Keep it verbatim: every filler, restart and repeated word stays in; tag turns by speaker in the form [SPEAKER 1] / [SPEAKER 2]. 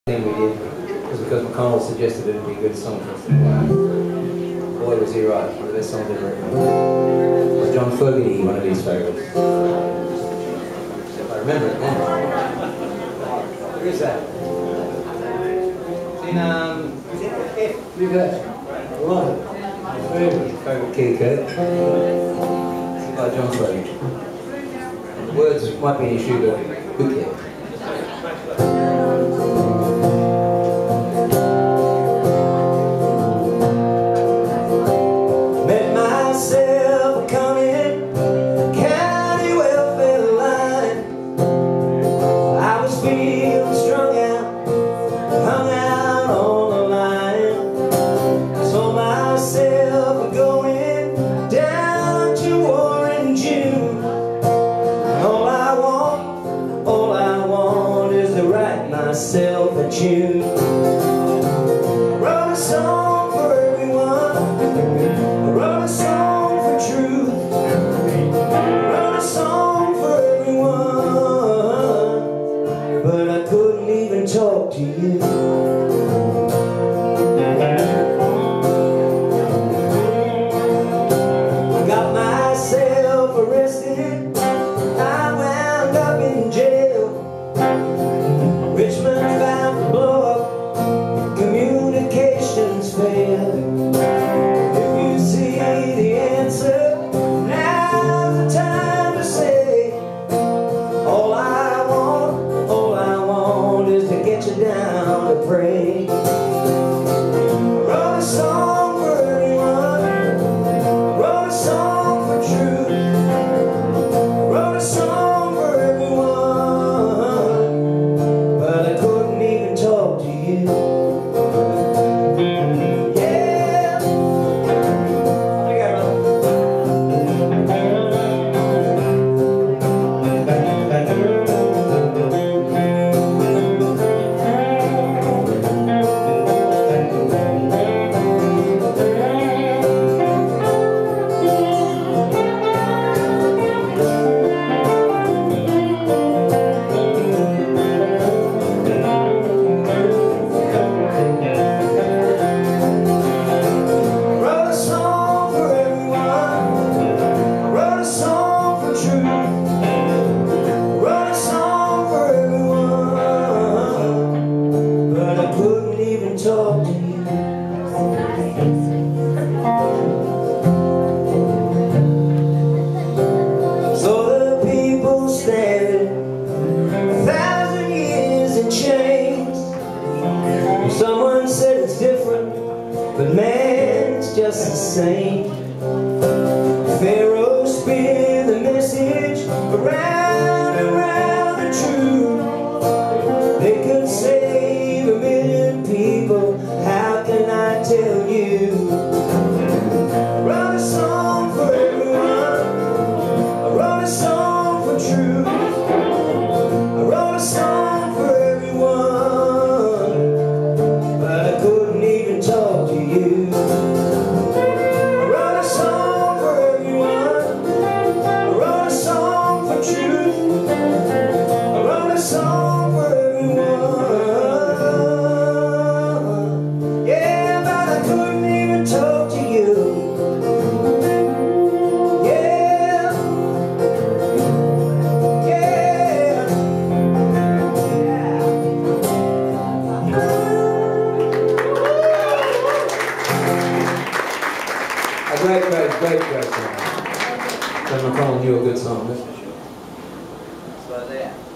[SPEAKER 1] thing we did was because McConnell suggested it would be a good song for us to play. Boy, was he right. One of the best songs ever written. Or John Fogerty, one of his favourites. If I remember it now. Where is that? It's in, um, is it F? Look at that. Right. My favourite. Favourite key, Kirk. It's by John Fogerty. The words might be an issue, but who cares?
[SPEAKER 2] Myself a tune. I wrote a song for everyone. I wrote a song for truth. I wrote a song for everyone, but I couldn't even talk to you. I got myself arrested. I wound up in jail. Richmond found to blow up, communications failed. If you see the answer, now's the time to say, all I want, all I want is to get you down to pray. I wrote a song for everyone, I wrote a song for truth, I wrote a song for everyone. Talk to you. Yeah. I got talk to you. So the people standing a thousand years in chains. Someone said it's different, but man, it's just the same. Pharaoh spin the message around and around the truth. They could save a million people, how can I tell you? I wrote a song for everyone, I wrote a song for truth, I wrote a song for everyone, but I couldn't even talk to you. I wrote a song for everyone, I wrote a song for truth, I wrote a song for everyone. Talk to you. Yeah. Yeah.
[SPEAKER 1] A great, great, great, great song. John McConnell knew a good song, that's for sure. It's right there.